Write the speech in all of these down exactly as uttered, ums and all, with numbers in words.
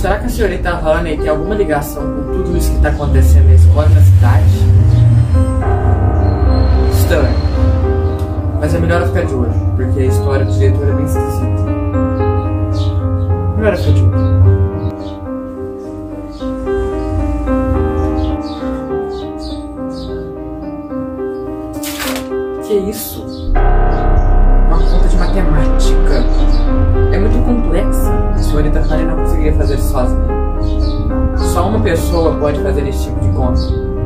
será que a senhorita Honey tem alguma ligação com tudo isso que está acontecendo na escola e na cidade? Estranho. Mas é melhor eu ficar de olho, porque a história do diretor é bem esquisita. Melhor eu ficar de olho. Que isso? Uma conta de matemática. É muito complexa. A senhorita Honey não conseguiria fazer sozinha. Só uma pessoa pode fazer esse tipo de conta.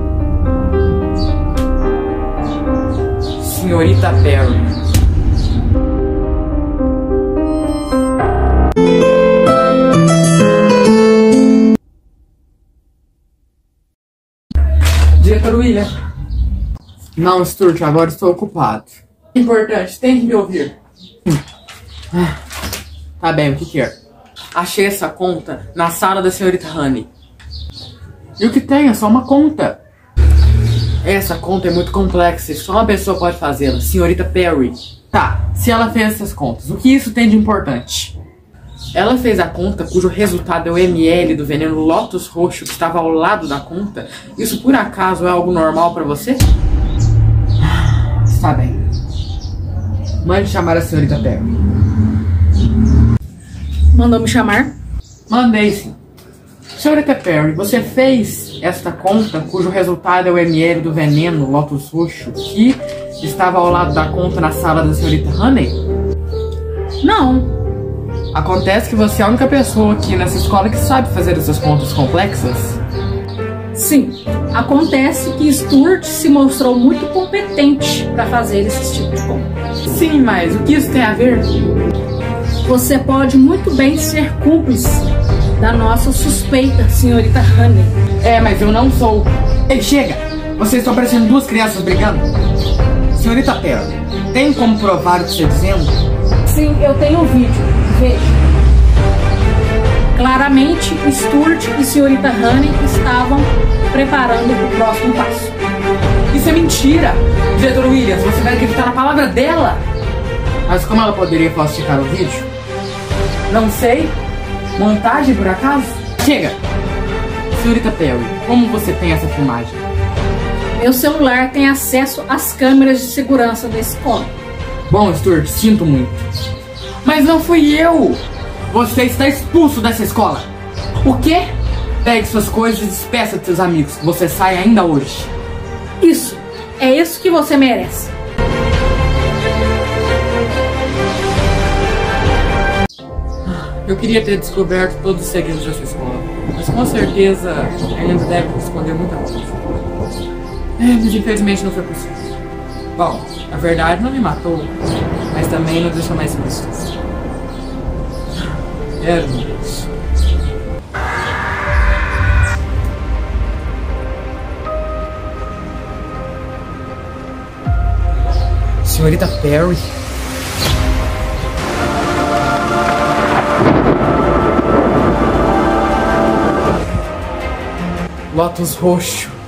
Senhorita Perry. Diretor William. Não, Stuart, agora estou ocupado. Importante, tem que me ouvir. Ah, tá bem, o que que é? Achei essa conta na sala da senhorita Honey. E o que tem? É só uma conta. Essa conta é muito complexa e só uma pessoa pode fazê-la, senhorita Perry. Tá, se ela fez essas contas, o que isso tem de importante? Ela fez a conta cujo resultado é o ml do veneno Lotus roxo que estava ao lado da conta. Isso por acaso é algo normal pra você? Está bem. Mande chamar a senhorita Perry. Mandou me chamar? Mandei sim. Senhorita Perry, você fez esta conta cujo resultado é o ml do veneno Lotus roxo que estava ao lado da conta na sala da senhorita Honey? Não. Acontece que você é a única pessoa aqui nessa escola que sabe fazer essas contas complexas? Sim. Acontece que Stuart se mostrou muito competente para fazer esse tipo de conta. Sim, mas o que isso tem a ver? Você pode muito bem ser cúmplice da nossa suspeita, senhorita Honey. É, mas eu não sou. Ei, chega! Vocês estão parecendo duas crianças brigando. Senhorita Perry, tem como provar o que está dizendo? Sim, eu tenho um vídeo. Veja. Claramente, Stuart e senhorita Honey estavam preparando o próximo passo. Isso é mentira! Diretor Williams, você vai acreditar na palavra dela? Mas como ela poderia falsificar o vídeo? Não sei. Montagem, por acaso? Chega! Senhorita Perry, como você tem essa filmagem? Meu celular tem acesso às câmeras de segurança da escola. Bom, Stuart, sinto muito. Mas não fui eu! Você está expulso dessa escola! O quê? Pegue suas coisas e despeça de seus amigos. Você sai ainda hoje. Isso! É isso que você merece. Eu queria ter descoberto todos os segredos dessa escola, mas com certeza ainda deve esconder muita coisa. É, mas infelizmente não foi possível. Bom, a verdade não me matou, mas também não deixou mais pistas. Era um Deus. Senhorita Perry? Lotus roxo.